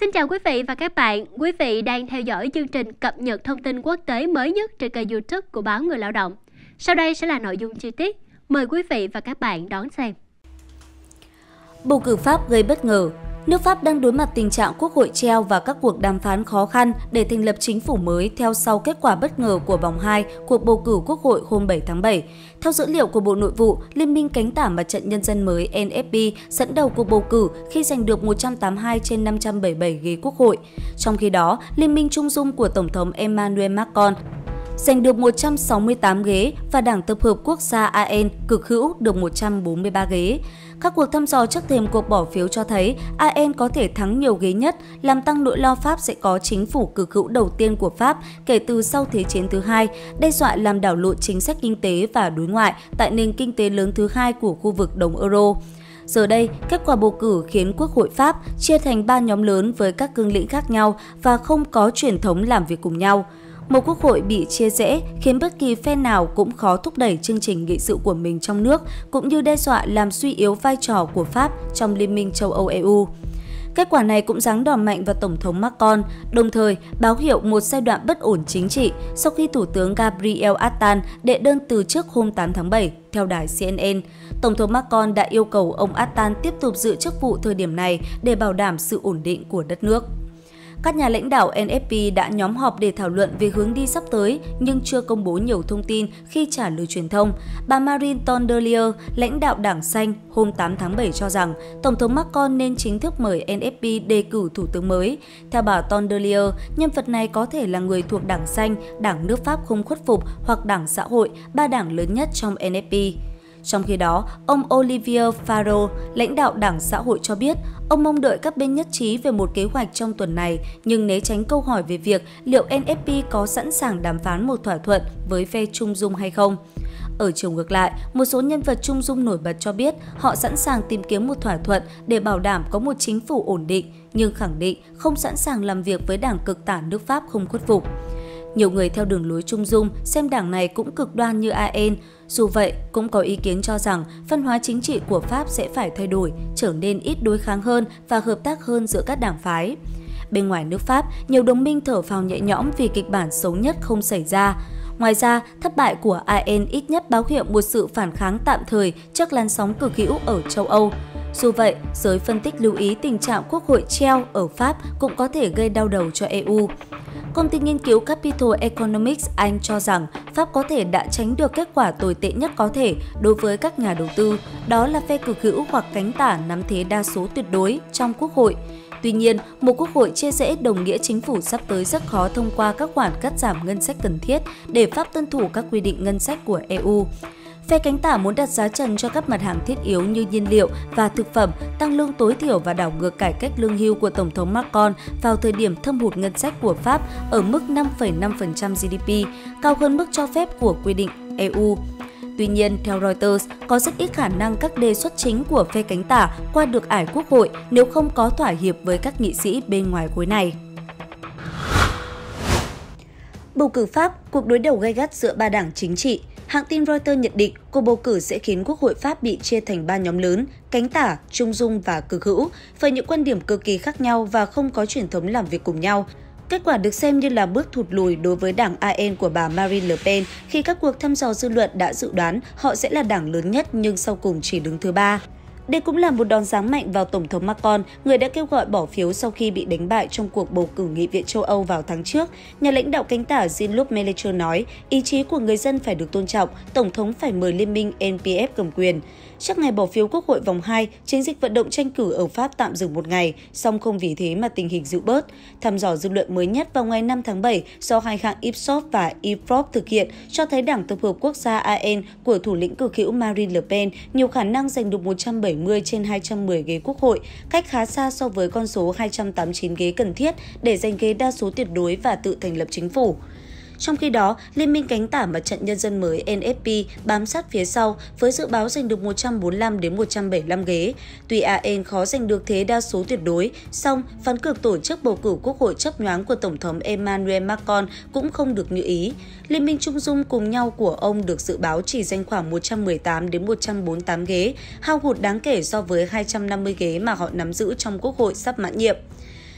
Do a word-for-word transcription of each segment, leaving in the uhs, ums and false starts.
Xin chào quý vị và các bạn. Quý vị đang theo dõi chương trình cập nhật thông tin quốc tế mới nhất trên kênh YouTube của báo Người Lao động. Sau đây sẽ là nội dung chi tiết. Mời quý vị và các bạn đón xem. Bầu cử Pháp gây bất ngờ. Nước Pháp đang đối mặt tình trạng quốc hội treo và các cuộc đàm phán khó khăn để thành lập chính phủ mới theo sau kết quả bất ngờ của vòng hai cuộc bầu cử quốc hội hôm bảy tháng bảy. Theo dữ liệu của Bộ Nội vụ, Liên minh cánh tả Mặt trận Nhân dân mới en ép pê dẫn đầu cuộc bầu cử khi giành được một trăm tám mươi hai trên năm trăm bảy mươi bảy ghế quốc hội. Trong khi đó, Liên minh Trung dung của Tổng thống Emmanuel Macron giành được một trăm sáu mươi tám ghế và Đảng Tập hợp Quốc gia a en cực hữu được một trăm bốn mươi ba ghế. Các cuộc thăm dò trước thềm cuộc bỏ phiếu cho thấy a en có thể thắng nhiều ghế nhất, làm tăng nỗi lo Pháp sẽ có chính phủ cực hữu đầu tiên của Pháp kể từ sau Thế chiến thứ hai, đe dọa làm đảo lộn chính sách kinh tế và đối ngoại tại nền kinh tế lớn thứ hai của khu vực đồng euro. Giờ đây, kết quả bầu cử khiến Quốc hội Pháp chia thành ba nhóm lớn với các cương lĩnh khác nhau và không có truyền thống làm việc cùng nhau. Một quốc hội bị chia rẽ khiến bất kỳ phe nào cũng khó thúc đẩy chương trình nghị sự của mình trong nước, cũng như đe dọa làm suy yếu vai trò của Pháp trong Liên minh châu Âu e u. Kết quả này cũng giáng đòn mạnh vào Tổng thống Macron, đồng thời báo hiệu một giai đoạn bất ổn chính trị sau khi Thủ tướng Gabriel Attal đệ đơn từ chức hôm tám tháng bảy, theo đài xê en en. Tổng thống Macron đã yêu cầu ông Attal tiếp tục giữ chức vụ thời điểm này để bảo đảm sự ổn định của đất nước. Các nhà lãnh đạo en ép pê đã nhóm họp để thảo luận về hướng đi sắp tới nhưng chưa công bố nhiều thông tin khi trả lời truyền thông. Bà Marine Tondelier, lãnh đạo Đảng Xanh, hôm tám tháng bảy cho rằng Tổng thống Macron nên chính thức mời en ép pê đề cử thủ tướng mới. Theo bà Tondelier, nhân vật này có thể là người thuộc Đảng Xanh, Đảng Nước Pháp không khuất phục hoặc Đảng Xã hội, ba đảng lớn nhất trong en ép pê. Trong khi đó, ông Olivier Faure, lãnh đạo Đảng Xã hội cho biết, ông mong đợi các bên nhất trí về một kế hoạch trong tuần này, nhưng né tránh câu hỏi về việc liệu en ép pê có sẵn sàng đàm phán một thỏa thuận với phe Trung dung hay không. Ở chiều ngược lại, một số nhân vật Trung dung nổi bật cho biết họ sẵn sàng tìm kiếm một thỏa thuận để bảo đảm có một chính phủ ổn định, nhưng khẳng định không sẵn sàng làm việc với Đảng Cực tả nước Pháp không khuất phục. Nhiều người theo đường lối Trung dung xem đảng này cũng cực đoan như a en. Dù vậy, cũng có ý kiến cho rằng văn hóa chính trị của Pháp sẽ phải thay đổi, trở nên ít đối kháng hơn và hợp tác hơn giữa các đảng phái. Bên ngoài nước Pháp, nhiều đồng minh thở phào nhẹ nhõm vì kịch bản xấu nhất không xảy ra. Ngoài ra, thất bại của a en ít nhất báo hiệu một sự phản kháng tạm thời trước làn sóng cực hữu ở châu Âu. Dù vậy, giới phân tích lưu ý tình trạng quốc hội treo ở Pháp cũng có thể gây đau đầu cho e u. Công ty nghiên cứu Capital Economics Anh cho rằng Pháp có thể đã tránh được kết quả tồi tệ nhất có thể đối với các nhà đầu tư, đó là phe cực hữu hoặc cánh tả nắm thế đa số tuyệt đối trong quốc hội. Tuy nhiên, một quốc hội chia rẽ đồng nghĩa chính phủ sắp tới rất khó thông qua các khoản cắt giảm ngân sách cần thiết để Pháp tuân thủ các quy định ngân sách của e u. Phe cánh tả muốn đặt giá trần cho các mặt hàng thiết yếu như nhiên liệu và thực phẩm, tăng lương tối thiểu và đảo ngược cải cách lương hưu của Tổng thống Macron vào thời điểm thâm hụt ngân sách của Pháp ở mức năm phẩy năm phần trăm giê đê pê, cao hơn mức cho phép của quy định e u. Tuy nhiên, theo Reuters, có rất ít khả năng các đề xuất chính của phe cánh tả qua được ải quốc hội nếu không có thỏa hiệp với các nghị sĩ bên ngoài khối này. Bầu cử Pháp, cuộc đối đầu gay gắt giữa ba đảng chính trị. Hãng tin Reuters nhận định cuộc bầu cử sẽ khiến Quốc hội Pháp bị chia thành ba nhóm lớn, cánh tả, trung dung và cực hữu, với những quan điểm cực kỳ khác nhau và không có truyền thống làm việc cùng nhau. Kết quả được xem như là bước thụt lùi đối với đảng a en của bà Marine Le Pen khi các cuộc thăm dò dư luận đã dự đoán họ sẽ là đảng lớn nhất nhưng sau cùng chỉ đứng thứ ba. Đây cũng là một đòn giáng mạnh vào Tổng thống Macron, người đã kêu gọi bỏ phiếu sau khi bị đánh bại trong cuộc bầu cử Nghị viện châu Âu vào tháng trước. Nhà lãnh đạo cánh tả Jean-Luc Mélenchon nói, ý chí của người dân phải được tôn trọng, Tổng thống phải mời liên minh en pê ép cầm quyền. Trước ngày bỏ phiếu Quốc hội vòng hai, chiến dịch vận động tranh cử ở Pháp tạm dừng một ngày, song không vì thế mà tình hình dịu bớt. Thăm dò dư luận mới nhất vào ngày năm tháng bảy do hai hãng Ipsos và Ifop thực hiện cho thấy Đảng Tập hợp Quốc gia a en của thủ lĩnh cực hữu Marine Le Pen nhiều khả năng giành được một trăm bảy mươi trên hai trăm mười ghế Quốc hội, cách khá xa so với con số hai trăm tám mươi chín ghế cần thiết để giành ghế đa số tuyệt đối và tự thành lập chính phủ. Trong khi đó, Liên minh cánh tả Mặt trận Nhân dân mới en ép pê bám sát phía sau với dự báo giành được một trăm bốn mươi lăm đến một trăm bảy mươi lăm ghế. Tuy a en khó giành được thế đa số tuyệt đối, song ván cược tổ chức bầu cử quốc hội chớp nhoáng của Tổng thống Emmanuel Macron cũng không được như ý. Liên minh Trung dung cùng nhau của ông được dự báo chỉ giành khoảng một trăm mười tám đến một trăm bốn mươi tám ghế, hao hụt đáng kể so với hai trăm năm mươi ghế mà họ nắm giữ trong quốc hội sắp mãn nhiệm.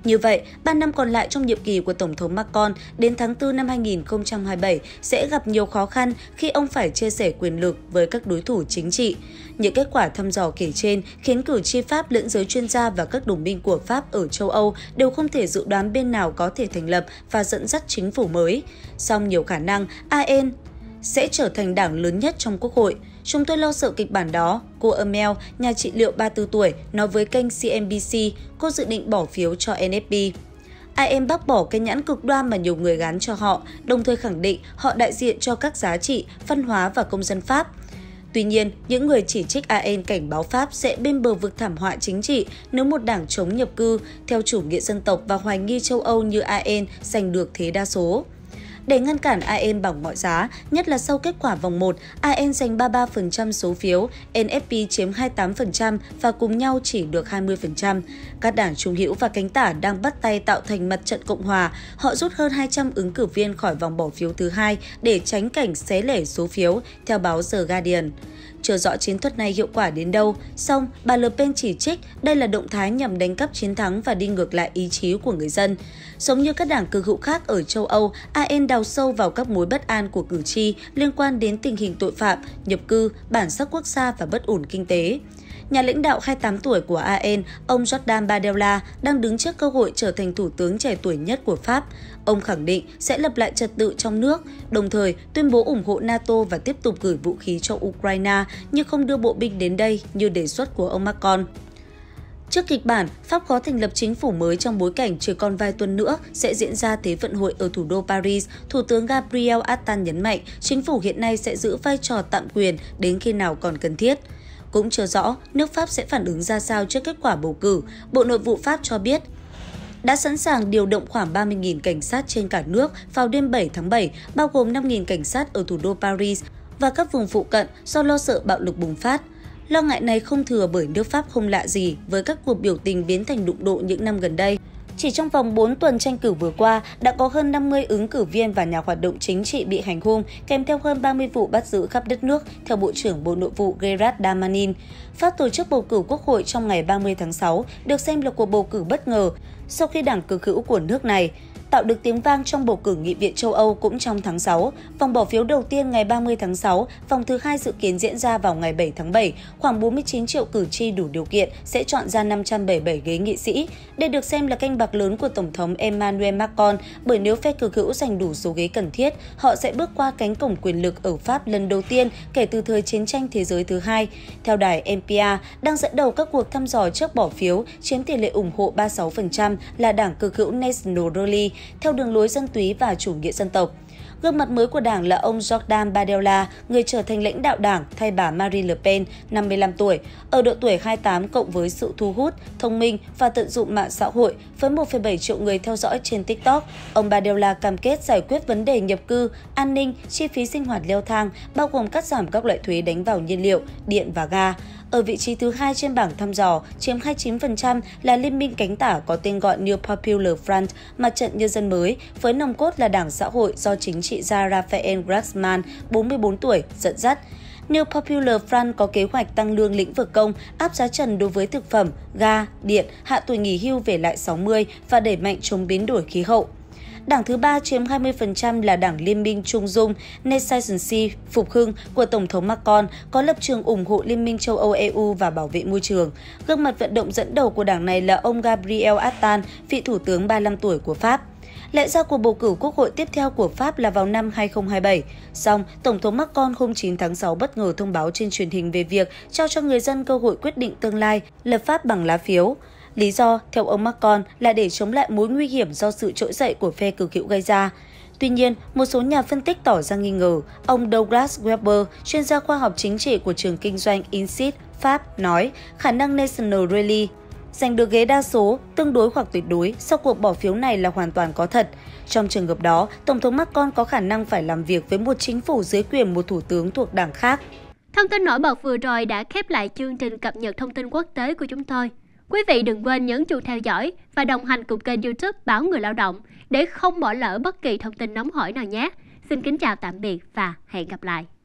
Như vậy, ba năm còn lại trong nhiệm kỳ của Tổng thống Macron đến tháng tư năm hai nghìn không trăm hai mươi bảy sẽ gặp nhiều khó khăn khi ông phải chia sẻ quyền lực với các đối thủ chính trị. Những kết quả thăm dò kể trên khiến cử tri Pháp lẫn giới chuyên gia và các đồng minh của Pháp ở châu Âu đều không thể dự đoán bên nào có thể thành lập và dẫn dắt chính phủ mới. Song nhiều khả năng a en sẽ trở thành đảng lớn nhất trong Quốc hội. Chúng tôi lo sợ kịch bản đó, cô Amel, nhà trị liệu ba mươi tư tuổi, nói với kênh xê en bê xê, cô dự định bỏ phiếu cho en ép pê. a en bác bỏ cái nhãn cực đoan mà nhiều người gán cho họ, đồng thời khẳng định họ đại diện cho các giá trị, văn hóa và công dân Pháp. Tuy nhiên, những người chỉ trích a en cảnh báo Pháp sẽ bên bờ vực thảm họa chính trị nếu một đảng chống nhập cư, theo chủ nghĩa dân tộc và hoài nghi châu Âu như a en giành được thế đa số. Để ngăn cản a en bằng mọi giá, nhất là sau kết quả vòng một, a en giành ba mươi ba phần trăm số phiếu, en ép pê chiếm hai mươi tám phần trăm và cùng nhau chỉ được hai mươi phần trăm. Các đảng trung hữu và cánh tả đang bắt tay tạo thành mặt trận Cộng hòa. Họ rút hơn hai trăm ứng cử viên khỏi vòng bỏ phiếu thứ hai để tránh cảnh xé lẻ số phiếu, theo báo The Guardian. Chưa rõ chiến thuật này hiệu quả đến đâu, song bà Le Pen chỉ trích đây là động thái nhằm đánh cắp chiến thắng và đi ngược lại ý chí của người dân. Giống như các đảng cực hữu khác ở châu Âu, a en đào sâu vào các mối bất an của cử tri liên quan đến tình hình tội phạm, nhập cư, bản sắc quốc gia và bất ổn kinh tế. Nhà lãnh đạo hai mươi tám tuổi của a en, ông Jordan Bardella, đang đứng trước cơ hội trở thành thủ tướng trẻ tuổi nhất của Pháp. Ông khẳng định sẽ lập lại trật tự trong nước, đồng thời tuyên bố ủng hộ NATO và tiếp tục gửi vũ khí cho Ukraine, nhưng không đưa bộ binh đến đây như đề xuất của ông Macron. Trước kịch bản, Pháp khó thành lập chính phủ mới trong bối cảnh chỉ còn vài tuần nữa sẽ diễn ra Thế vận hội ở thủ đô Paris, Thủ tướng Gabriel Attal nhấn mạnh chính phủ hiện nay sẽ giữ vai trò tạm quyền đến khi nào còn cần thiết. Cũng chưa rõ nước Pháp sẽ phản ứng ra sao trước kết quả bầu cử. Bộ Nội vụ Pháp cho biết đã sẵn sàng điều động khoảng ba mươi nghìn cảnh sát trên cả nước vào đêm bảy tháng bảy, bao gồm năm nghìn cảnh sát ở thủ đô Paris và các vùng phụ cận do lo sợ bạo lực bùng phát. Lo ngại này không thừa bởi nước Pháp không lạ gì với các cuộc biểu tình biến thành đụng độ những năm gần đây. Chỉ trong vòng bốn tuần tranh cử vừa qua, đã có hơn năm mươi ứng cử viên và nhà hoạt động chính trị bị hành hung, kèm theo hơn ba mươi vụ bắt giữ khắp đất nước, theo Bộ trưởng Bộ Nội vụ Gerard Damanin. Pháp tổ chức bầu cử quốc hội trong ngày ba mươi tháng sáu được xem là cuộc bầu cử bất ngờ sau khi đảng cực hữu của nước này tạo được tiếng vang trong bầu cử Nghị viện châu Âu cũng trong tháng sáu. Vòng bỏ phiếu đầu tiên ngày ba mươi tháng sáu, vòng thứ hai dự kiến diễn ra vào ngày bảy tháng bảy. Khoảng bốn mươi chín triệu cử tri đủ điều kiện sẽ chọn ra năm trăm bảy mươi bảy ghế nghị sĩ. Đây được xem là canh bạc lớn của Tổng thống Emmanuel Macron, bởi nếu phe cực hữu giành đủ số ghế cần thiết, họ sẽ bước qua cánh cổng quyền lực ở Pháp lần đầu tiên kể từ thời chiến tranh thế giới thứ hai. Theo đài en pê rờ, đang dẫn đầu các cuộc thăm dò trước bỏ phiếu, chiếm tỷ lệ ủng hộ ba mươi sáu phần trăm là đảng cực hữu National Rally, theo đường lối dân túy và chủ nghĩa dân tộc. Gương mặt mới của đảng là ông Jordan Bardella, người trở thành lãnh đạo đảng thay bà Marine Le Pen, năm mươi lăm tuổi. Ở độ tuổi hai mươi tám cộng với sự thu hút, thông minh và tận dụng mạng xã hội với một phẩy bảy triệu người theo dõi trên TikTok, ông Bardella cam kết giải quyết vấn đề nhập cư, an ninh, chi phí sinh hoạt leo thang, bao gồm cắt giảm các loại thuế đánh vào nhiên liệu, điện và ga. Ở vị trí thứ hai trên bảng thăm dò, chiếm hai mươi chín phần trăm là Liên minh cánh tả có tên gọi New Popular Front, Mặt trận Nhân dân mới, với nòng cốt là Đảng Xã hội do chính trị gia Raphael Glucksmann, bốn mươi bốn tuổi, dẫn dắt. New Popular Front có kế hoạch tăng lương lĩnh vực công, áp giá trần đối với thực phẩm, ga, điện, hạ tuổi nghỉ hưu về lại sáu mươi và đẩy mạnh chống biến đổi khí hậu. Đảng thứ ba chiếm hai mươi phần trăm là Đảng Liên minh Trung Dung, Renaissance Phục hưng của Tổng thống Macron, có lập trường ủng hộ Liên minh châu Âu e u và bảo vệ môi trường. Gương mặt vận động dẫn đầu của đảng này là ông Gabriel Attal, vị thủ tướng ba mươi lăm tuổi của Pháp. Lẽ ra cuộc bầu cử quốc hội tiếp theo của Pháp là vào năm hai nghìn không trăm hai mươi bảy. Song, Tổng thống Macron hôm chín tháng sáu bất ngờ thông báo trên truyền hình về việc trao cho người dân cơ hội quyết định tương lai, lập pháp bằng lá phiếu. Lý do, theo ông Macron, là để chống lại mối nguy hiểm do sự trỗi dậy của phe cực hữu gây ra. Tuy nhiên, một số nhà phân tích tỏ ra nghi ngờ. Ông Douglas Weber, chuyên gia khoa học chính trị của trường kinh doanh INSEAD, Pháp, nói khả năng National Rally giành được ghế đa số, tương đối hoặc tuyệt đối sau cuộc bỏ phiếu này là hoàn toàn có thật. Trong trường hợp đó, Tổng thống Macron có khả năng phải làm việc với một chính phủ dưới quyền một thủ tướng thuộc đảng khác. Thông tin nổi bật vừa rồi đã khép lại chương trình cập nhật thông tin quốc tế của chúng tôi. Quý vị đừng quên nhấn chuông theo dõi và đồng hành cùng kênh YouTube Báo Người Lao động để không bỏ lỡ bất kỳ thông tin nóng hổi nào nhé. Xin kính chào tạm biệt và hẹn gặp lại.